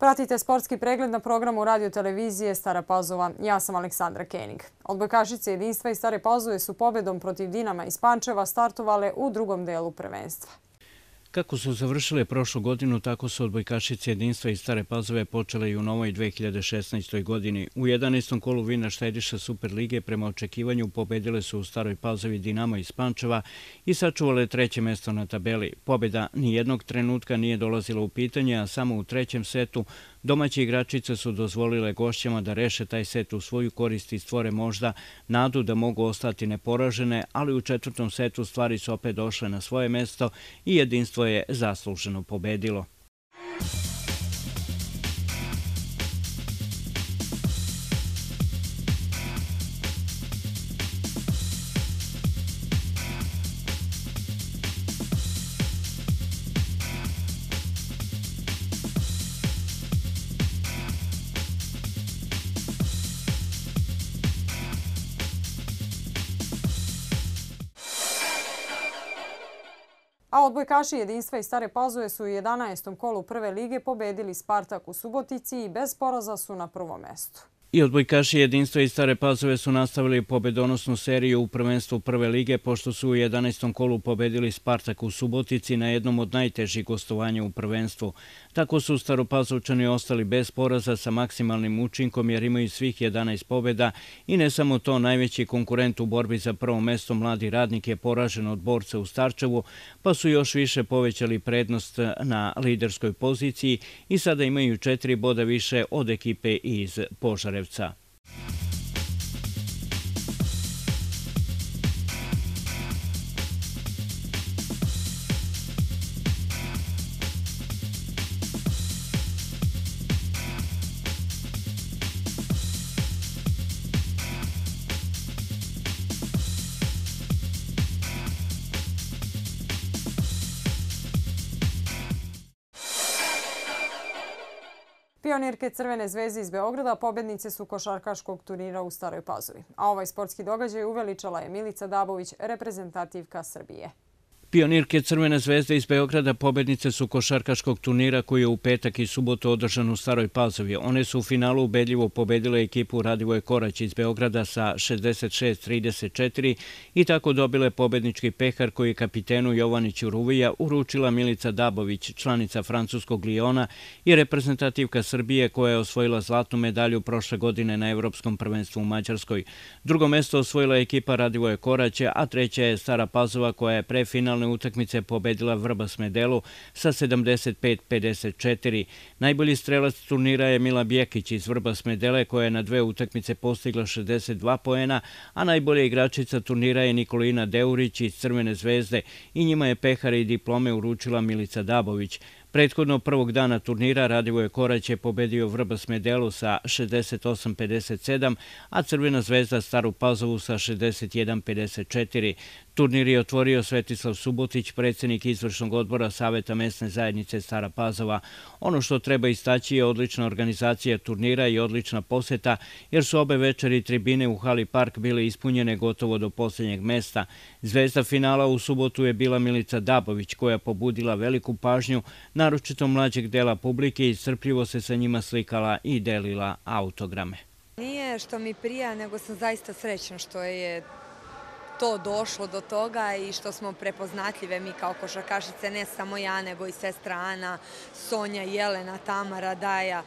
Pratite sportski pregled na programu radio televizije Stara Pazova. Ja sam Aleksandra Kenig. Odbojkašice Jedinstva iz Stare Pazove su pobjedom protiv Dinama iz Pančeva startovale u drugom delu prvenstva. Kako su završile prošlu godinu, tako su odbojkašice Jedinstva iz Stare Pazove počele i u novoj 2016. godini. U 11. kolu Vina štediša Superlige prema očekivanju pobedile su u Staroj Pazovi Dinamo iz Pančeva i sačuvale treće mesto na tabeli. Pobjeda nijednog trenutka nije dolazila u pitanje, a samo u trećem setu domaće igračice su dozvolile gošćama da reše taj set u svoju korist i stvore možda nadu da mogu ostati neporažene, ali u četvrtom setu stvari su opet došle na svoje mesto i Jedinstvo je zasluženo pobedilo. A odbojkaši Jedinstva iz Stare Pazove su u 11. kolu prve lige pobedili Spartak u Subotici i bez poraza su na prvom mestu. I odbojkaši Jedinstva iz Stare Pazove su nastavili pobedonosnu seriju u prvenstvu prve lige, pošto su u 11. kolu pobedili Spartak u Subotici na jednom od najtežih gostovanja u prvenstvu. Tako su Staropazovčani ostali bez poraza sa maksimalnim učinkom jer imaju svih 11 pobjeda i ne samo to, najveći konkurent u borbi za prvo mesto Mladi Radnik je poražen od Borca u Starčevu, pa su još više povećali prednost na liderskoj poziciji i sada imaju 4 boda više od ekipe iz Požarevca. Pionirke Crvene zvezde iz Beograda pobjednice su košarkaškog turnira u Staroj Pazovi. A ovaj sportski događaj uveličala je Milica Dabović, reprezentativka Srbije. Pionirke Crvene zvezde iz Beograda pobednice su košarkaškog turnira koji je u petak i subotu održan u Staroj Pazovi. One su u finalu ubedljivo pobedile ekipu Radivoje Korać iz Beograda sa 66-34 i tako dobile pobednički pehar koji je kapitenu Jovaniću Ruvija uručila Milica Dabović, članica francuskog Liona i reprezentativka Srbije koja je osvojila zlatnu medalju prošle godine na Evropskom prvenstvu u Mađarskoj. Drugo mesto osvojila ekipa Radivoje Koraće, a treća je Stara Pazova koja je pre finalne utakmice pobedila Vrbas-Medelu sa 75-54. Najbolji strelac turnira je Mila Bjekić iz Vrbas-Medele koja je na 2 utakmice postigla 62 poena, a najbolja igračica turnira je Nikolina Deurić iz Crvene zvezde i njima je pehare i diplome uručila Milica Dabović. Prethodno prvog dana turnira Radivoje Korać je pobedio Vrbas-Medelu sa 68-57, a Crvena zvezda Staru Pazovu sa 61-54. Turnir je otvorio Svetislav Subotić, predsjednik izvršnog odbora Saveta mesne zajednice Stara Pazova. Ono što treba istaći je odlična organizacija turnira i odlična poseta, jer su obe večeri tribine u hali Park bile ispunjene gotovo do posljednjeg mesta. Zvezda finala u subotu je bila Milica Dabović, koja pobudila veliku pažnju, naročito mlađeg dela publike, i strpljivo se sa njima slikala i delila autograme. Nije što mi prija, nego sam zaista srećna što je to došlo do toga i što smo prepoznatljive mi kao košarkašice, ne samo ja, nego i sestra Ana, Sonja, Jelena, Tamara, Daja.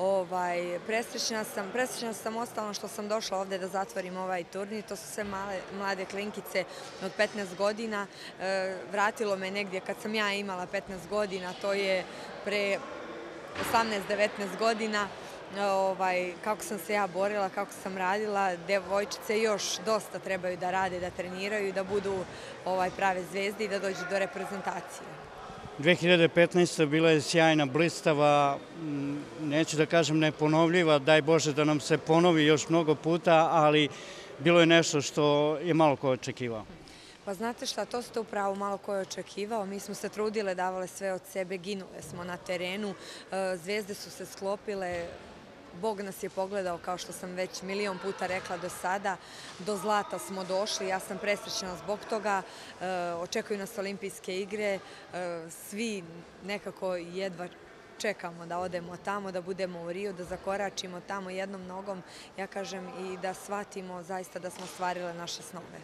Presrećna sam ostalom što sam došla ovde da zatvorim ovaj turnir. To su sve mlade klinkice od 15 godina. Vratilo me negdje kad sam ja imala 15 godina, to je pre 18-19 godina. Kako sam se ja borila, kako sam radila. Devojčice još dosta trebaju da rade, da treniraju i da budu prave zvezde i da dođu do reprezentacije. 2015. bila je sjajna, blistava, neću da kažem neponovljiva, daj Bože da nam se ponovi još mnogo puta, ali bilo je nešto što je malo ko očekivao. Pa znate šta, to ste upravo malo ko je očekivao. Mi smo se trudile, davale sve od sebe, ginule smo na terenu, zvezde su se sklopile, Bog nas je pogledao, kao što sam već milion puta rekla do sada. Do zlata smo došli, ja sam presrećna zbog toga. Očekuju nas olimpijske igre, svi nekako jedva čekamo da odemo tamo, da budemo u Rio, da zakoračimo tamo jednom nogom, ja kažem, i da shvatimo zaista da smo ostvarile naše snove.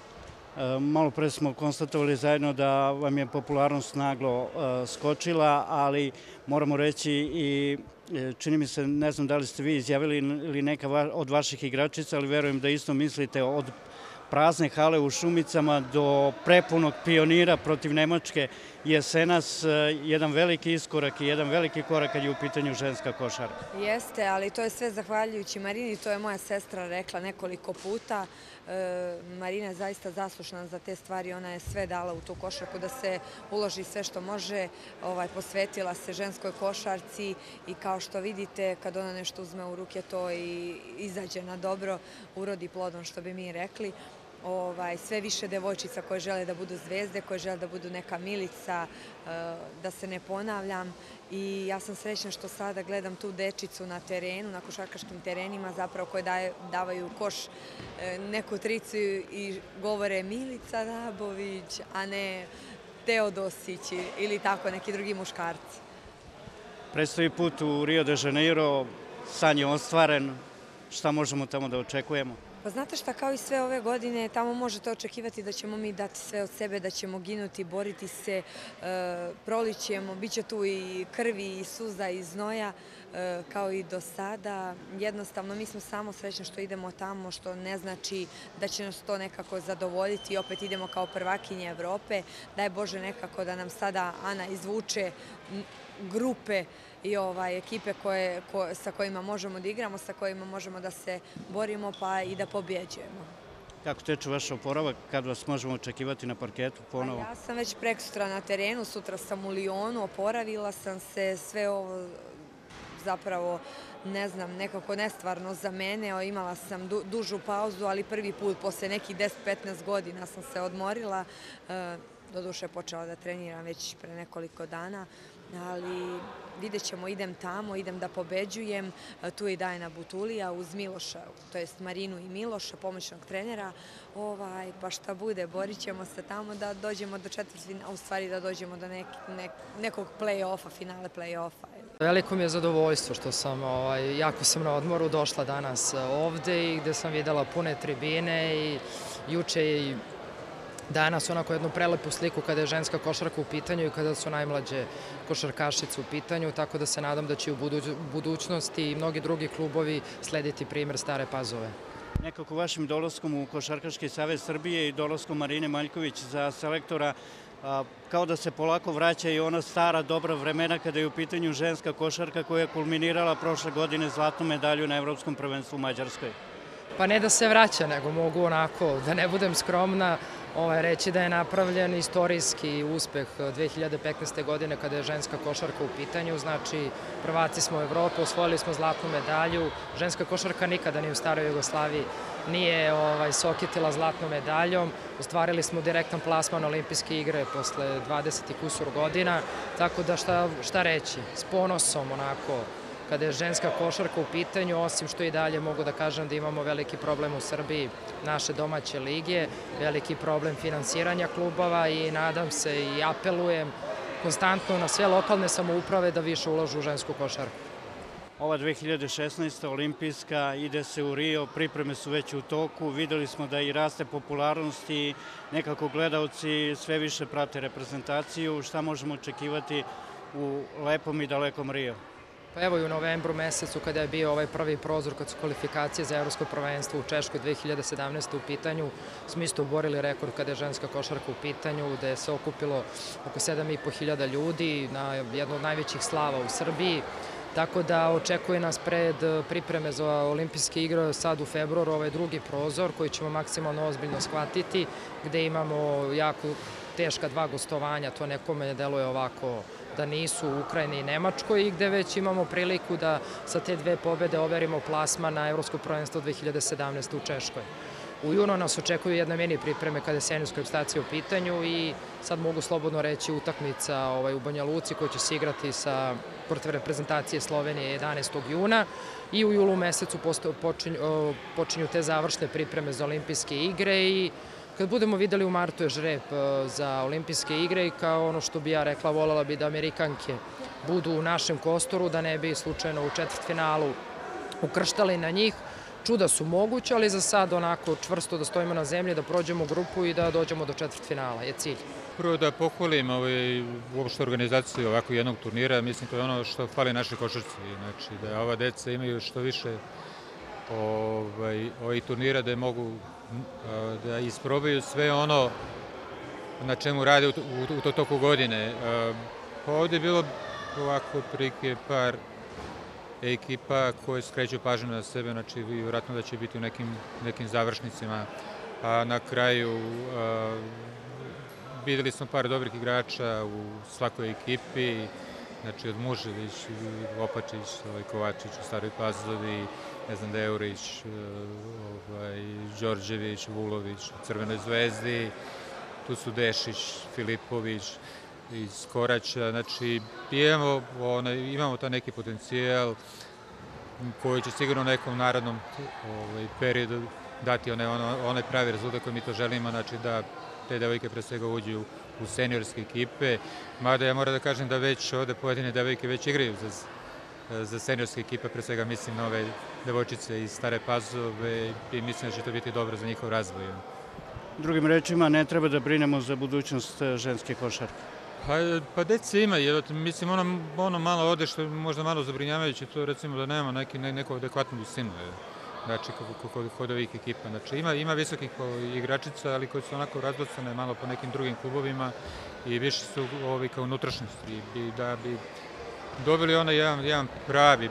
Malo pre smo konstatovali zajedno da vam je popularnost naglo skočila, ali moramo reći i čini mi se, ne znam da li ste vi izjavili ili neka od vaših igračica, ali verujem da isto mislite, od prazne hale u Šumicama do prepunog Pionira protiv Nemačke jesenas, jedan veliki iskorak i jedan veliki korak kad je u pitanju ženska košarka. Jeste, ali to je sve zahvaljujući Marini, to je moja sestra rekla nekoliko puta. Marina je zaista zaslušna za te stvari, ona je sve dala u tu košarku da se uloži sve što može, posvetila se ženskoj košarci i kao što vidite, kad ona nešto uzme u ruke, to i izađe na dobro, urodi plodom, što bi mi rekli. Sve više devojčica koje žele da budu zvezde, koje žele da budu neka Milica, da se ne ponavljam. I ja sam srećna što sada gledam tu dečicu na terenu, na košarkaškim terenima, zapravo koje davaju koš neku tricu i govore Milica Rabović, a ne Teodosić ili tako neki drugi muškarci. Predstoji put u Rio de Janeiro, san je ostvaren, šta možemo tamo da očekujemo? Pa znate šta, kao i sve ove godine, tamo možete očekivati da ćemo mi dati sve od sebe, da ćemo ginuti, boriti se, prolićemo, bit će tu i krvi, i suza, i znoja, kao i do sada. Jednostavno, mi smo samo srećni što idemo tamo, što ne znači da će nas to nekako zadovoljiti i opet idemo kao prvakinje Evrope. Daj Bože nekako da nam sada Ana izvuče grupe i ekipe sa kojima možemo da igramo, sa kojima možemo da se borimo pa i da pobjeđujemo. Kako teče vaš oporavak, kad vas možemo očekivati na parketu ponovo? Ja sam već prekosutra na terenu, sutra sam u Lionu, oporavila sam se, sve ovo zapravo, ne znam, nekako nestvarno za mene. Imala sam dužu pauzu, ali prvi put posle nekih 10-15 godina sam se odmorila. Doduše počela da treniram već pre nekoliko dana, ali vidjet ćemo, idem tamo, idem da pobeđujem. Tu je i Dajana Butulija uz Miloša, to jest Marinu i Miloša, pomoćnog trenera. Pa šta bude, borit ćemo se tamo da dođemo do četvrtfinala, u stvari da dođemo do nekog play-offa, finale play-offa. Veliko mi je zadovoljstvo što sam, jako sam na odmoru došla danas ovde i gde sam videla pune tribine i juče i danas onako jednu prelepu sliku kada je ženska košarka u pitanju i kada su najmlađe košarkašice u pitanju, tako da se nadam da će u budućnosti i mnogi drugi klubovi slediti primer Stare Pazove. Nekako vašim dolaskom u Košarkaški savez Srbije i dolaskom Marine Maljković za selektora, kao da se polako vraća i ona stara dobra vremena kada je u pitanju ženska košarka koja je kulminirala prošle godine zlatnu medalju na Evropskom prvenstvu u Mađarskoj. Pa ne da se vraća, nego mogu onako, da ne budem skromna, reći da je napravljen istorijski uspeh 2015. godine kada je ženska košarka u pitanju. Znači, prvaci smo u Evropi, osvojili smo zlatnu medalju. Ženska košarka nikada ni u staroj Jugoslaviji nije se okitila zlatnom medaljom. Ostvarili smo direktan plasman na olimpijske igre posle 20 i kusur godina. Tako da šta reći, s ponosom onako, kada je ženska košarka u pitanju, osim što i dalje mogu da kažem da imamo veliki problem u Srbiji naše domaće lige, veliki problem finansiranja klubova i nadam se i apelujem konstantno na sve lokalne samouprave da više ulažu u žensku košarku. Ova 2016. olimpijska ide se u Rio, pripreme su već u toku, videli smo da i raste popularnost i nekako gledaoci sve više prate reprezentaciju. Šta možemo očekivati u lepom i dalekom Rio? Pa evo i u novembru mesecu kada je bio ovaj prvi prozor kad su kvalifikacije za evropsko prvenstvo u Češkoj 2017. u pitanju, smo isto borili rekord kada je ženska košarka u pitanju, gde se okupilo oko 7.500 ljudi na jednu od najvećih slava u Srbiji. Tako da očekuje nas pred pripreme za olimpijske igre sad u februaru ovaj drugi prozor koji ćemo maksimalno ozbiljno shvatiti, gde imamo jako teška 2 gostovanja, to nekome deluje ovako da nisu u Ukrajini i Nemačkoj i gde već imamo priliku da sa te 2 pobede overimo plasman na Evropsko prvenstvo 2017. u Češkoj. U junu nas očekuju jedne mini pripreme kada je seniorska reprezentacija u pitanju i sad mogu slobodno reći utakmica u Banja Luci koja će se igrati protiv reprezentacije Slovenije 11. juna i u julu mesecu počinju te završne pripreme za olimpijske igre i kad budemo videli u martu je žreb za olimpijske igre i kao ono što bi ja rekla, voljela bi da Amerikanke budu u našem Kostoru, da ne bi slučajno u četvrtfinalu ukrštali na njih. Čuda su moguće, ali za sad onako čvrsto da stojimo na zemlji, da prođemo grupu i da dođemo do četvrtfinala je cilj. Prvo da pohvalim uopšte organizaciju ovako jednog turnira, mislim to je ono što fali našoj košarci, znači da ova deca imaju što više ovih turnira da mogu da isprobaju sve ono na čemu rade u toku godine. Ovdje je bilo ovako otprilike par ekipa koje skreću pažnju na sebe, znači vjerojatno da će biti u nekim završnicima, a na kraju videli smo par dobrih igrača u svakoj ekipi, znači od Mužević, Opačić, Kovačić u Staroj Pazovi, ne znam, Deurić, Đorđević, Vulović u Crvenoj Zvezdi, tu su Dešić, Filipović iz Koraća, znači imamo taj neki potencijal koji će sigurno u nekom narednom periodu dati onaj pravi rezultat koji mi to želimo, znači da te devojke pre svega uđu u seniorske ekipe, mada ja moram da kažem da već ovde pojedine devojke već igraju za seniorske ekipe, pre svega mislim na ove devojčice iz Stare Pazove i mislim da će to biti dobro za njihov razvoj. Drugim rečima, ne treba da brinemo za budućnost ženske košarke. Pa dece ima, mislim ono malo ode što je možda malo zabrinjavajuće, to recimo da nema neku adekvatnu visinu, znači kod ovih ekipa. Znači ima visokih igračica, ali koji su onako razbacane malo po nekim drugim klubovima i više su ovi kao unutrašnjosti. I da bi dobili onaj jedan pravi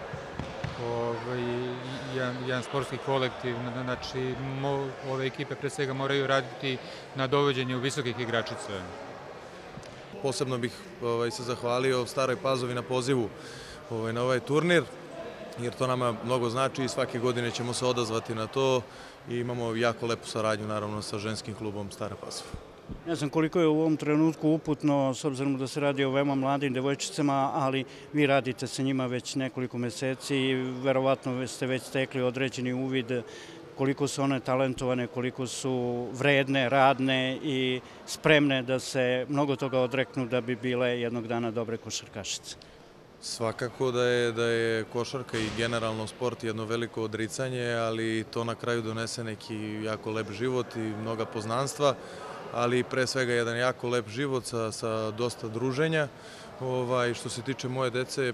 jedan sportski kolektiv, znači ove ekipe pre svega moraju raditi na dovođenju visokih igračica. Posebno bih se zahvalio Staroj Pazovi na pozivu na ovaj turnir, jer to nama mnogo znači i svake godine ćemo se odazvati na to i imamo jako lepu saradnju naravno sa ženskim klubom Stara Pazova. Ne znam koliko je u ovom trenutku uputno, s obzirom da se radi o veoma mladim devojčicama, ali vi radite sa njima već nekoliko meseci i verovatno ste već stekli određeni uvid koliko su one talentovane, koliko su vredne, radne i spremne da se mnogo toga odreknu da bi bile jednog dana dobre košarkašice. Svakako da je košarka i generalno sport jedno veliko odricanje, ali to na kraju donese neki jako lep život i mnoga poznanstva, ali pre svega jedan jako lep život sa dosta druženja. Što se tiče moje dece,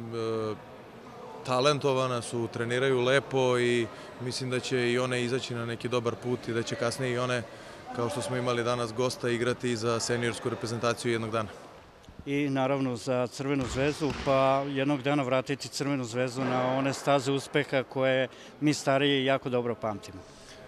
talentovana su, treniraju lepo i mislim da će i one izaći na neki dobar put i da će kasnije i one, kao što smo imali danas gosta, igrati za seniorsku reprezentaciju jednog dana. I naravno za Crvenu zvezdu, pa jednog dana vratiti Crvenu zvezdu na one staze uspeha koje mi stariji jako dobro pamtimo.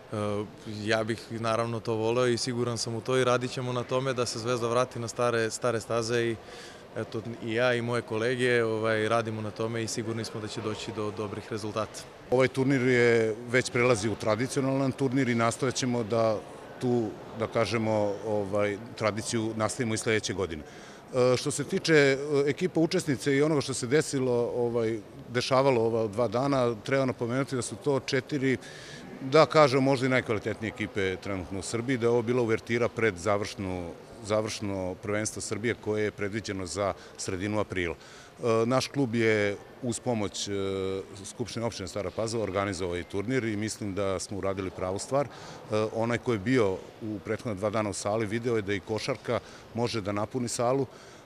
Ja bih naravno to voleo i siguran sam u to i radit ćemo na tome da se Zvezda vrati na stare staze i eto, i ja i moje kolege radimo na tome i sigurni smo da će doći do dobrih rezultata. Ovaj turnir je već prelazi u tradicionalan turnir i nastojat ćemo da tu, da kažemo, tradiciju nastavimo i sledeće godine. Što se tiče ekipa učesnice i onoga što se dešavalo ova 2 dana, treba napomenuti da su to 4, da kažem, možda i najkvalitetnije ekipe trenutno u Srbiji, da je ovo bila uvertira pred završno prvenstvo Srbije koje je predviđeno za sredinu aprila. Naš klub je uz pomoć Skupštine opštine Stara Pazova organizovao ovaj turnir i mislim da smo uradili pravu stvar. Onaj ko je bio u prethodna 2 dana u sali video je da i košarka može da napuni salu.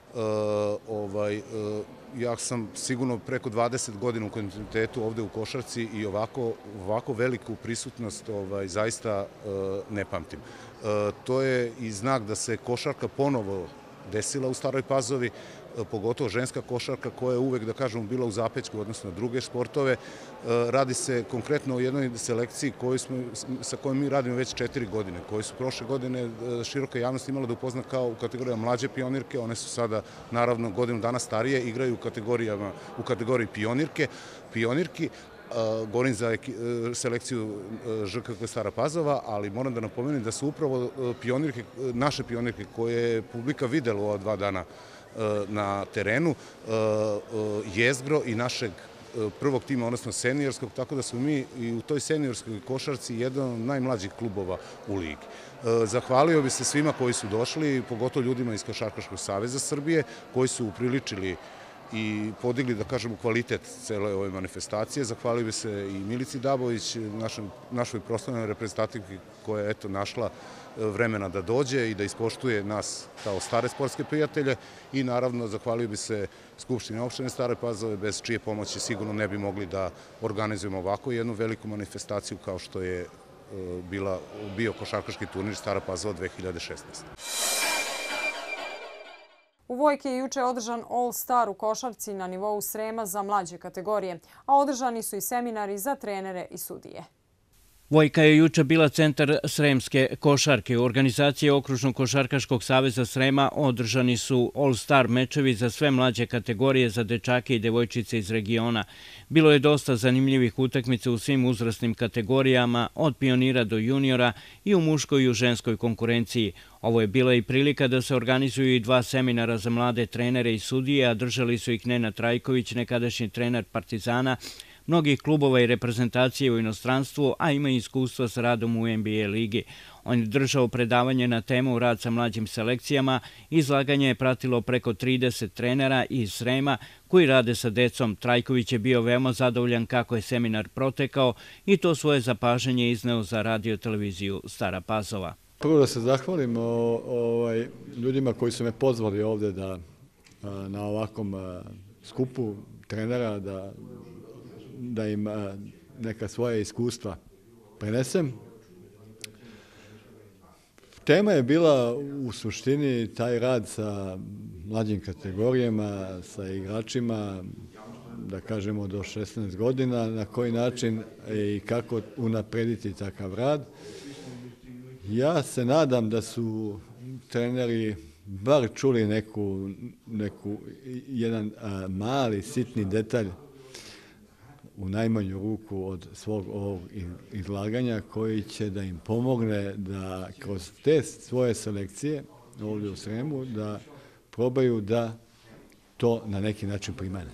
Ja sam sigurno preko 20 godina u kontinuitetu ovde u košarci i ovako veliku prisutnost zaista ne pamtim. To je i znak da se košarka ponovo desila u Staroj Pazovi, pogotovo ženska košarka koja je uvek, da kažemo, bila u zapećku odnosno na druge sportove. Radi se konkretno o jednoj selekciji sa kojom mi radimo već 4 godine, koje su prošle godine široka javnost imala da upozna kao u kategorijama mlađe pionirke. One su sada, naravno, godinu dana starije, igraju u kategoriji pionirki. Govorim za selekciju ŽKK Stara Pazova, ali moram da napomenem da su upravo naše pionirke koje je publika videla u ova 2 dana na terenu, jezgro i našeg prvog tima, odnosno seniorskog, tako da smo mi i u toj seniorskoj košarci jedan od najmlađih klubova u ligi. Zahvalio bi se svima koji su došli, pogotovo ljudima iz Košarkaškog saveza Srbije, koji su upriličili i podigli, da kažemo, kvalitet cele ove manifestacije. Zahvalio bi se i Milici Dabović, našoj proslavnoj reprezentativki koja je eto našla vremena da dođe i da ispoštuje nas kao stare sportske prijatelje i naravno zahvalio bi se Skupštini opštine Stare Pazove, bez čije pomoći sigurno ne bi mogli da organizujemo ovako jednu veliku manifestaciju kao što je bio košarkaški turnir Stara Pazova 2016. U Vojki je juče održan All Star u košarci na nivou Srema za mlađe kategorije, a održani su i seminari za trenere i sudije. Vojka je juče bila centar sremske košarke. U organizaciji Okružnog košarkaškog saveza Srema održani su All-Star mečevi za sve mlađe kategorije za dečake i devojčice iz regiona. Bilo je dosta zanimljivih utakmica u svim uzrasnim kategorijama, od pionira do juniora i u muškoj i u ženskoj konkurenciji. Ovo je bila i prilika da se organizuju i 2 seminara za mlade trenere i sudije, a držali su ih Nenad Trajković, nekadašnji trener Partizana, mnogih klubova i reprezentacije u inostranstvu, a ima iskustva s radom u NBA ligi. On je držao predavanje na temu rad sa mlađim selekcijama. Izlaganje je pratilo preko 30 trenera iz Srema koji rade sa decom. Trajković je bio veoma zadovoljan kako je seminar protekao i to svoje zapažanje izneo za radio televiziju Stara Pazova. Prvo da se zahvalim ljudima koji su me pozvali ovde na ovakvom skupu trenera da im neka svoja iskustva prenesem. Tema je bila u suštini taj rad sa mlađim kategorijama, sa igračima, da kažemo do 16 godina, na koji način i kako unaprediti takav rad. Ja se nadam da su treneri bar čuli jedan mali, sitni detalj u najmanju ruku od svog ovog izlaganja koji će da im pomogne da kroz te svoje selekcije ovdje u Sremu da probaju da to na neki način primene.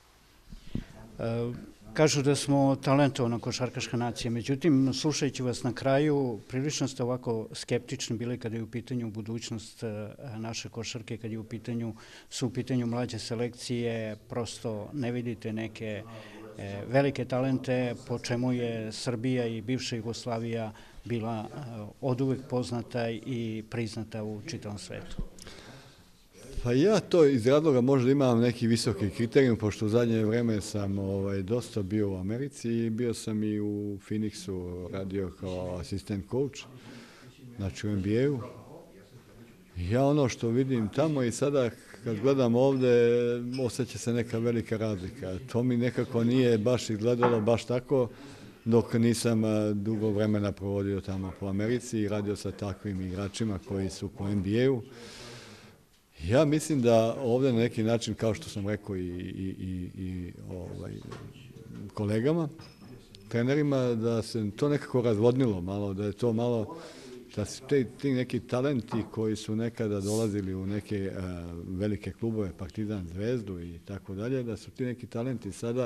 Kažu da smo talentovana košarkaška nacija, međutim, slušajući vas na kraju, prilično ste ovako skeptični bili kada je u pitanju budućnost naše košarke, kada su u pitanju mlađe selekcije, prosto ne vidite neke velike talente, po čemu je Srbija i bivša Jugoslavija bila oduvek poznata i priznata u čitavom svetu. Pa ja to iz razloga možda imam neki visoki kriterijum, pošto u zadnje vreme sam dosta bio u Americi i bio sam i u Phoenixu, radio kao asistent coach, znači u NBA-u. Ja ono što vidim tamo i sada kad gledam ovde, osjeća se neka velika razlika. To mi nekako nije baš izgledalo baš tako dok nisam dugo vremena provodio tamo po Americi i radio sa takvim igračima koji su po NBA-u. Ja mislim da ovde na neki način, kao što sam rekao i kolegama, trenerima, da se to nekako razvodnilo malo, da je to malo, da su ti neki talenti koji su nekada dolazili u neke velike klubove, Partizan, Zvezdu i tako dalje, da su ti neki talenti sada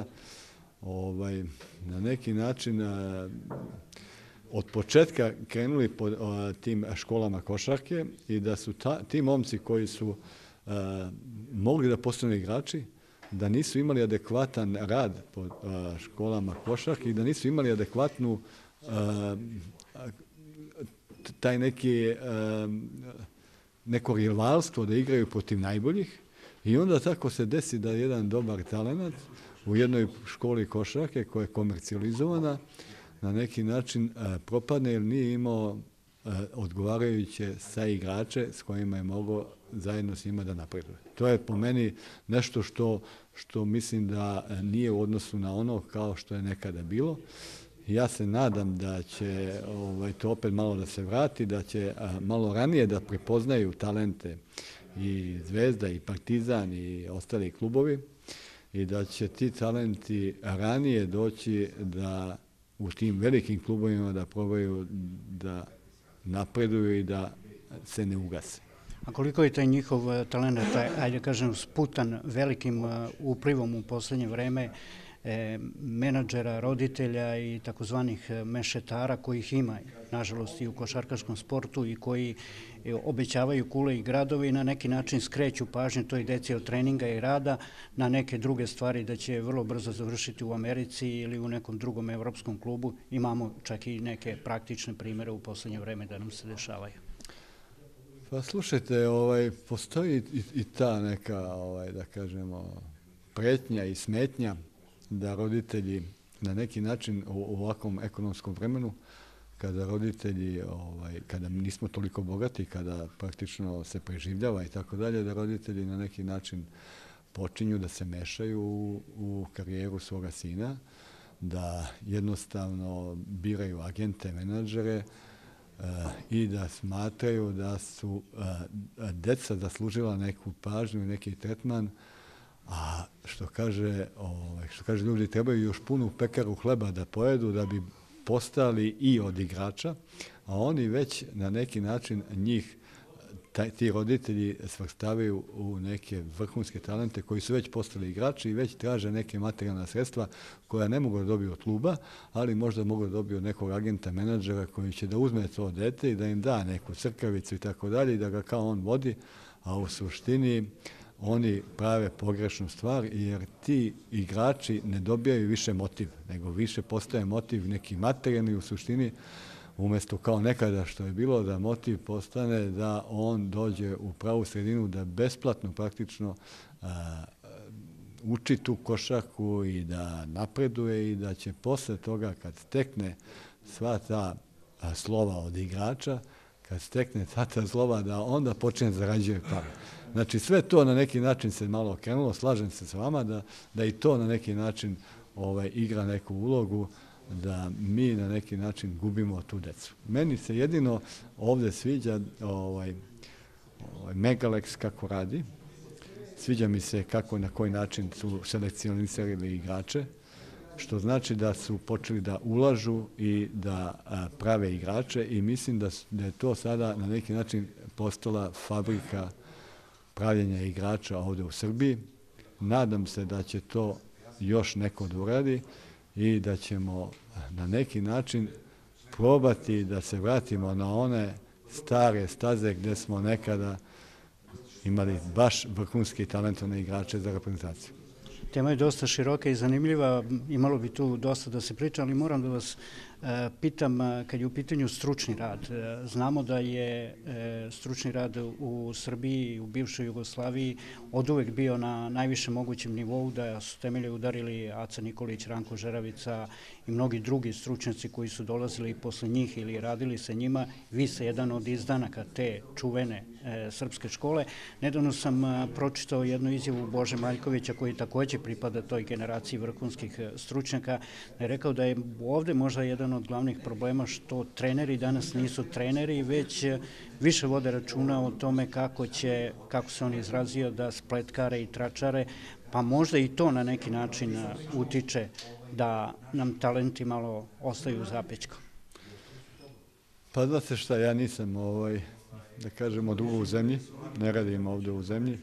na neki način od početka krenuli po tim školama košarke i da su ti momci koji su mogli da postanu igrači, da nisu imali adekvatan rad po školama košarke i da nisu imali adekvatnu taj neko rivalstvo da igraju protiv najboljih i onda tako se desi da jedan dobar talent u jednoj školi košarke koja je komercijalizovana na neki način propadne jer nije imao odgovarajuće sa igrače s kojima je mogao zajedno s njima da napreduje. To je po meni nešto što mislim da nije u odnosu na ono kao što je nekada bilo. Ja se nadam da će to opet malo da se vrati, da će malo ranije da prepoznaju talente i Zvezda i Partizan i ostali klubovi i da će ti talenti ranije doći da u tim velikim klubovima da probaju da napreduju i da se ne ugase. A koliko je taj njihov talent, ajde kažem, sputan velikim uplivom u poslednje vreme, menadžera, roditelja i takozvanih mešetara kojih ima, nažalost, i u košarkaškom sportu i koji obećavaju kule i gradove i na neki način skreću pažnju toj deci od treninga i rada na neke druge stvari da će vrlo brzo završiti u Americi ili u nekom drugom evropskom klubu. Imamo čak i neke praktične primere u poslednje vreme da nam se dešavaju. Pa slušajte, postoji i ta neka, da kažemo, pretnja i smetnja da roditelji na neki način u ovakvom ekonomskom vremenu, kada roditelji, kada nismo toliko bogati, kada praktično se preživljava i tako dalje, da roditelji na neki način počinju da se mešaju u karijeru svoga sina, da jednostavno biraju agente, menadžere i da smatraju da su deca zaslužila neku pažnju i neki tretman, a što kaže ljudi, trebaju još punu pekaru hleba da pojedu da bi postali i od igrača, a oni već na neki način njih, ti roditelji svrstavaju u neke vrhunske talente koji su već postali igrači i već traže neke materijalna sredstva koja ne mogu da dobiju od kluba, ali možda mogu da dobiju od nekog agenta, menadžera koji će da uzme to dete i da im da neku crkavicu i tako dalje i da ga kao on vodi, a u suštini oni prave pogrešnu stvar jer ti igrači ne dobijaju više motiv, nego više postaje motiv neki materijalni u suštini, umjesto kao nekada što je bilo da motiv postane da on dođe u pravu sredinu, da besplatno praktično uči tu košarku i da napreduje i da će posle toga kad stekne sva ta slova od igrača, kad stekne sva ta slova da onda počne zarađuje pare. Znači sve to na neki način se malo okrenulo, slažem se s vama da i to na neki način igra neku ulogu, da mi na neki način gubimo tu decu. Meni se jedino ovdje sviđa Megalex kako radi, sviđa mi se kako na koji način su selekcionisali igrače, što znači da su počeli da ulažu i da prave igrače i mislim da je to sada na neki način postala fabrika pravljenja igrača ovdje u Srbiji. Nadam se da će to još neko da uradi i da ćemo na neki način probati da se vratimo na one stare staze gdje smo nekada imali baš vrhunske i talentovne igrače za reprezentaciju. Tema je dosta široka i zanimljiva, imalo bi tu dosta da se priča, ali moram da vas pitam kad je u pitanju stručni rad. Znamo da je stručni rad u Srbiji i u bivšoj Jugoslaviji oduvek bio na najvišem mogućem nivou, da su temelje udarili Aca Nikolić, Ranko Žeravica i mnogi drugi stručnjaci koji su dolazili posle njih ili radili sa njima. Vi ste jedan od izdanaka te čuvene srpske škole. Nedavno sam pročitao jednu izjavu Bože Maljkovića koji također pripada toj generaciji vrhunskih stručnjaka. Rekao da je ovdje možda jedan od glavnih problema što treneri danas nisu treneri, već više vode računa o tome kako se on izrazio, da spletkare i tračare, pa možda i to na neki način utiče da nam talenti malo ostaju zapećkom. Pa znate šta, ja nisam, da kažemo, dugo u zemlji, ne radim ovdje u zemlji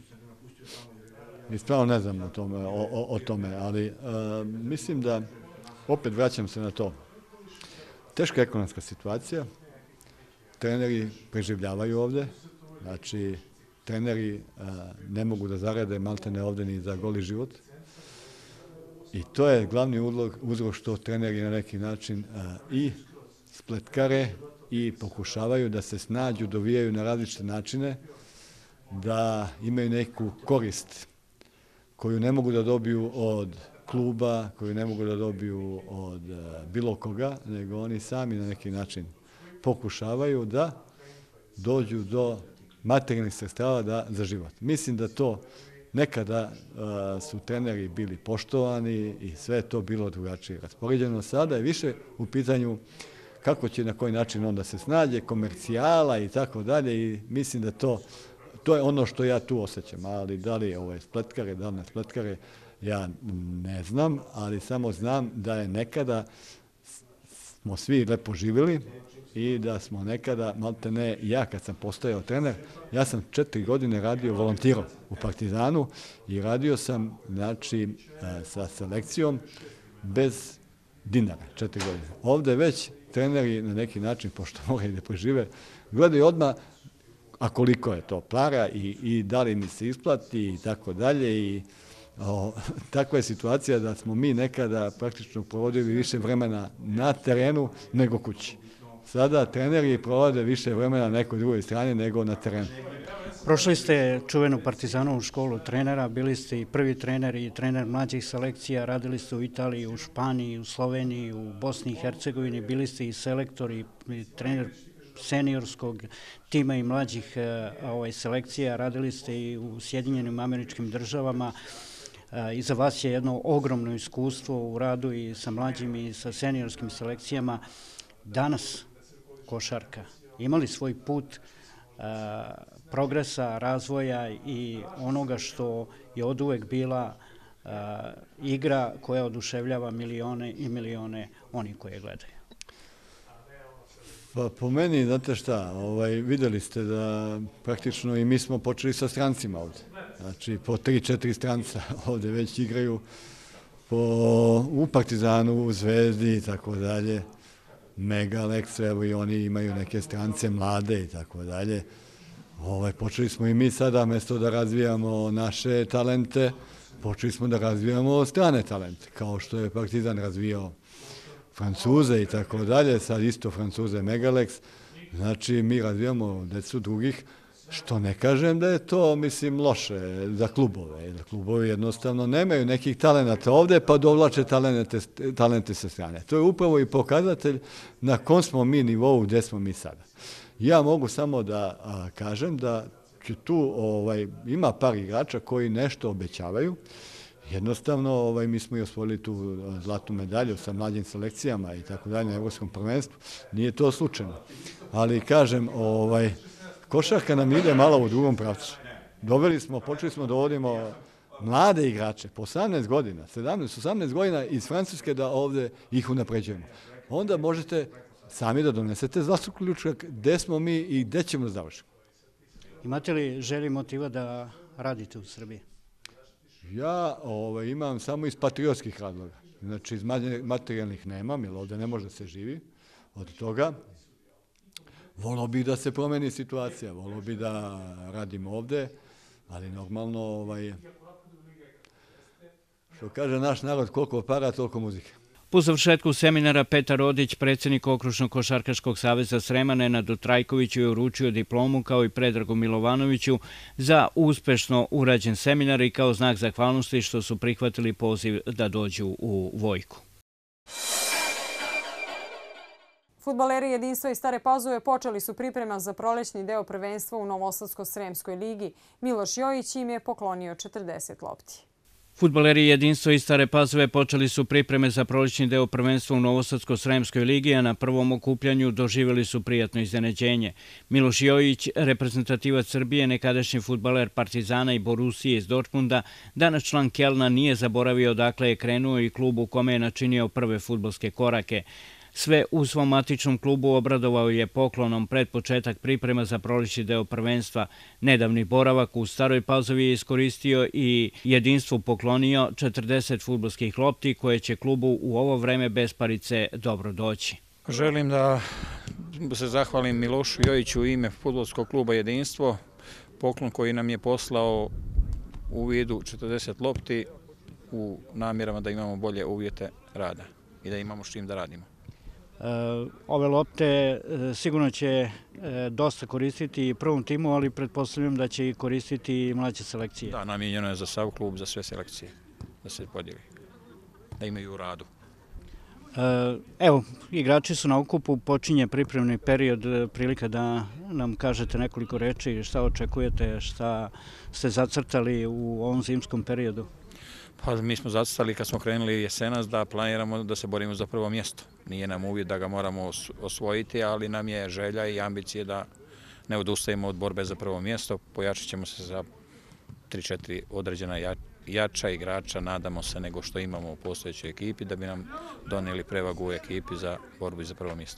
i stvarno ne znam o tome, ali mislim da, opet vraćam se na to, teška ekonomska situacija, treneri preživljavaju ovdje, znači treneri ne mogu da zarade maltene ovdje ni za goli život i to je glavni uzrok što treneri na neki način i spletkare i pokušavaju da se snađu, dovijaju na različite načine, da imaju neku korist koju ne mogu da dobiju od kluba, koju ne mogu da dobiju od bilo koga, nego oni sami na neki način pokušavaju da dođu do materijalnih sredstava za život. Mislim da to nekada su treneri bili poštovani i sve je to bilo drugačije raspoređeno. Sada je više u pitanju kako će na koji način onda se snađe, komercijala i tako dalje i mislim da to je ono što ja tu osjećam, ali da li je spletkare, da li ne spletkare, ja ne znam, ali samo znam da je nekada smo svi lepo živjeli, i da smo nekada, malte ne, ja kad sam postajao trener, ja sam 4 godine radio volontirao u Partizanu i radio sam, znači, sa selekcijom bez dinara, 4 godine. Ovde već treneri na neki način, pošto moraju da prežive, gledaju odmah a koliko je to para i da li mi se isplati i tako dalje. I takva je situacija da smo mi nekada praktično provodili više vremena na terenu nego kući. Sada treneri provode više vremena na nekoj drugoj strani nego na terenu. Prošli ste čuvenu Partizanovu školu trenera, bili ste i prvi trener i trener mlađih selekcija, radili ste u Italiji, u Španiji, u Sloveniji, u Bosni i Hercegovini, bili ste i selektor i trener seniorskog tima i mlađih selekcija, radili ste i u Sjedinjenim Američkim Državama. Iza vas je jedno ogromno iskustvo u radu i sa mlađim i sa seniorskim selekcijama. Danas košarka imali svoj put progresa, razvoja i onoga što je oduvek bila igra koja oduševljava milione i milione onih koje gledaju. Pa po meni, znate šta, videli ste da praktično i mi smo počeli sa strancima ovde. Znači, po 3-4 stranca ovde već igraju u Partizanu, u Zvezdi i tako dalje. Mega Alex, evo i oni imaju neke strance mlade i tako dalje. Počeli smo i mi sada, mesto da razvijamo naše talente, počeli smo da razvijamo strane talente, kao što je Partizan razvijao Francuze i tako dalje, sad isto Francuze Megalex, znači mi razvijamo decu drugih, što ne kažem da je to, mislim, loše za klubove, da klubovi jednostavno nemaju nekih talenata ovde, pa dovlače talente sa strane. To je upravo i pokazatelj na kom smo mi nivou, gde smo mi sada. Ja mogu samo da kažem da tu ima par igrača koji nešto obećavaju. Jednostavno, mi smo i osvojili tu zlatnu medalju sa mlađim selekcijama i tako dalje na Evropskom prvenstvu. Nije to slučajno. Ali, kažem, košarka nam ide malo u drugom pravcu. Počeli smo da dovodimo mlade igrače po 18 godina, 17-18 godina iz Francuske da ovde ih unapređujemo. Onda možete sami da donesete zaključak gde smo mi i gde ćemo da završimo. Imate li želje i motiva da radite u Srbiji? Ja imam samo iz patriotskih razloga. Znači, iz materijalnih nemam, jer ovde ne može da se živi od toga. Volio bih da se promeni situacija, volio bih da radim ovde, ali normalno, što kaže naš narod, koliko para, toliko muzike. Po završetku seminara Petar Rodić, predsjednik Okružnog košarkaškog saveza Srema, Nenadu Trajkoviću je uručio diplomu kao i Predragu Milovanoviću za uspešno urađen seminar i kao znak zahvalnosti što su prihvatili poziv da dođu u Vojku. Fudbaleri Jedinstva iz Stare Pazove počeli su priprema za prolećni deo prvenstva u Novosadsko-Sremskoj ligi. Miloš Jojić im je poklonio 40 lopti. Fudbaleri Jedinstva iz Stare Pazove počeli su pripreme za prolećni deo prvenstva u Novosadsko-Sremskoj ligi, a na prvom okupljanju doživjeli su prijatno iznenađenje. Miloš Jojić, reprezentativac Srbije, nekadašnji fudbaler Partizana i Borusije iz Dortmunda, danas član Kelna, nije zaboravio odakle je krenuo i klub u kome je načinio prve fudbalske korake. Sve u svom matičnom klubu obradovao je poklonom pred početak priprema za prolećni deo prvenstva. Nedavni boravak u Staroj Pazovi je iskoristio i Jedinstvu poklonio 40 fudbalskih lopti koje će klubu u ovo vreme besparice dobro doći. Želim da se zahvalim Milošu Jojiću u ime fudbalskog kluba Jedinstvo. Poklon koji nam je poslao u vidu 40 lopti u namjerama da imamo bolje uvjete rada i da imamo s čim da radimo. Ove lopte sigurno će dosta koristiti i prvom timu, ali pretpostavljam da će i koristiti i mlađe selekcije. Da, namijenjeno je za sav klub, za sve selekcije, da se podijeli, da imaju u radu. Evo, igrači su na okupu, počinje pripremni period, prilika da nam kažete nekoliko reči, šta očekujete, šta ste zacrtali u ovom zimskom periodu? Pa mi smo zacrtali kad smo krenuli jesenas da planiramo da se borimo za prvo mjesto. Nije nam uvjet da ga moramo osvojiti, ali nam je želja i ambicije da ne odustajemo od borbe za prvo mjesto. Pojačat ćemo se za 3-4 određena jača igrača, nadamo se, nego što imamo u postojećoj ekipi, da bi nam donijeli prevagu u ekipi za borbu za prvo mjesto.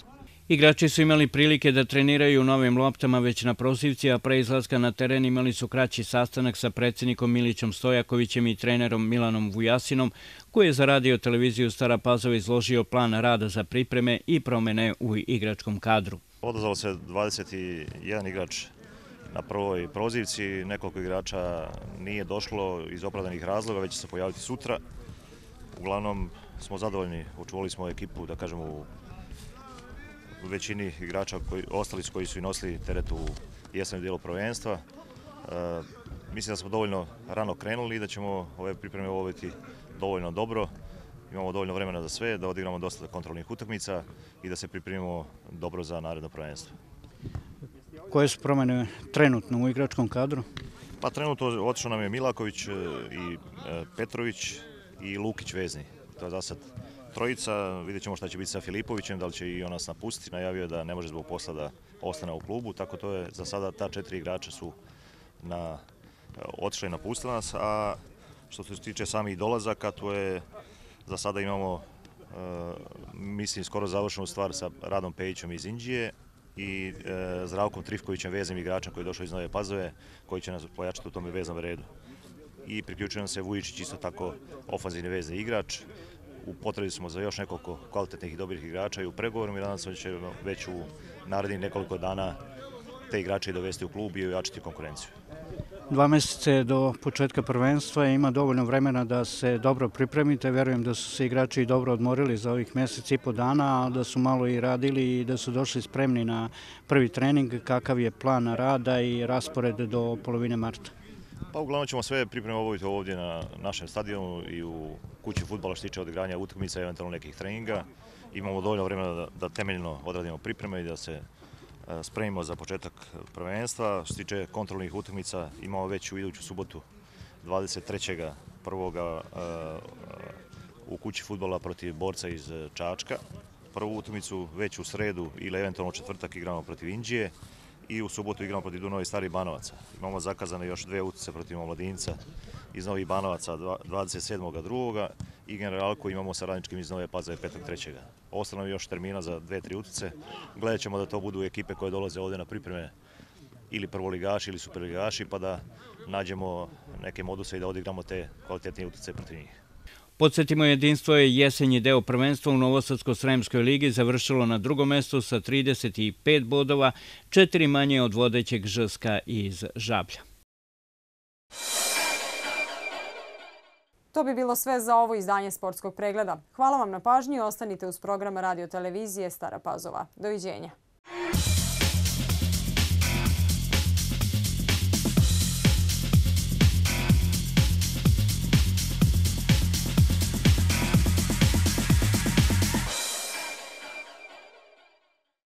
Igrači su imali prilike da treniraju u novim loptama već na prozivci, a pre izlaska na teren imali su kraći sastanak sa predsjednikom Milićom Stojakovićem i trenerom Milanom Vujasinom, koji je za radio televiziju Stara Pazova izložio plan rada za pripreme i promene u igračkom kadru. Odazvalo se 21 igrač na prvoj prozivci, nekoliko igrača nije došlo iz opravdanih razloga, već će se pojaviti sutra. Uglavnom smo zadovoljni, očuvali smo ekipu, da kažemo, u većini igrača ostali su koji su i nosili teret u jesenjem dijelu prvenstva. Mislim da smo dovoljno rano krenuli i da ćemo ove pripreme obaviti dovoljno dobro. Imamo dovoljno vremena za sve, da odigramo dosta kontrolnih utakmica i da se pripremimo dobro za naredno prvenstvo. Koje su promjene trenutno u igračkom kadru? Pa trenutno otišao nam je Milaković i Petrović i Lukić vezni. To je za sad trojica. Vidjet ćemo šta će biti sa Filipovićem, da li će i on nas napustiti. Najavio je da ne može zbog posla da ostane u klubu, tako to je za sada ta 4 igrača su otišli i napustili nas. A što se tiče samih dolazaka, to je za sada imamo, mislim, skoro završenu stvar sa Radom Pejićem iz Inđije i Zdravkom Trifkovićem, veznim igračem koji je došao iz Nove Pazove, koji će nas pojačati u tome veznom redu. I priključio nam se Vujičić, isto tako ofanzivni vezni igrač. U potrebi smo za još nekoliko kvalitetnih i dobrih igrača i u pregovorima i nadam se da će već u narednih nekoliko dana te igrače dovesti u klub i ojačati konkurenciju. 2 mjeseca do početka prvenstva ima dovoljno vremena da se dobro pripremite. Verujem da su se igrači dobro odmorili za ovih mjesec i po dana, da su malo i radili i da su došli spremni na prvi trening. Kakav je plan rada i raspored do polovine marta? Pa uglavnom ćemo sve pripreme obaviti ovdje na našem stadionu i u kući fudbala što se tiče odigranja utakmica i eventualno nekih treninga. Imamo dovoljno vremena da temeljno odradimo pripreme i da se spremimo za početak prvenstva. Što se tiče kontrolnih utakmica, imamo već u iduću subotu 23.1. u kući fudbala protiv Borca iz Čačka. Prvu utakmicu već u sredu ili eventualno četvrtak igramo protiv Inđije i u subotu igramo protiv Dunav i Starih Banovaca. Imamo zakazane još 2 utakmice protiv Omladinca iz Novih Banovaca 27.2. i Generalku imamo sa Radničkim iz Nove Pazove 5.3. Ostalo nam još termina za 2-3 utakmice. Gledat ćemo da to budu ekipe koje dolaze ovdje na pripreme ili prvoligaši ili superligaši, pa da nađemo neke moduse i da odigramo te kvalitetnije utakmice protiv njih. Podsjetimo, Jedinstvo je jesenji deo prvenstva u Novosadsko-Sremskoj ligi završilo na drugom mjestu sa 35 bodova, 4 manje od vodećeg Žska iz Žablja. To bi bilo sve za ovo izdanje Sportskog pregleda. Hvala vam na pažnji i ostanite uz program radio televizije Stara Pazova. Doviđenja.